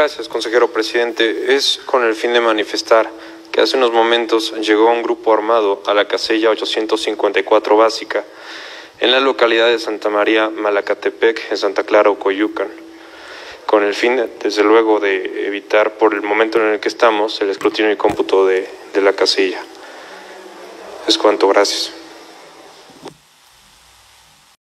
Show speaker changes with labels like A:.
A: Gracias, consejero presidente. Es con el fin de manifestar que hace unos momentos llegó un grupo armado a la casilla 854 básica en la localidad de Santa María Malacatepec, en Santa Clara, Ocoyucan, con el fin, desde luego, de evitar por el momento en el que estamos el escrutinio y cómputo de la casilla. Es cuanto, gracias.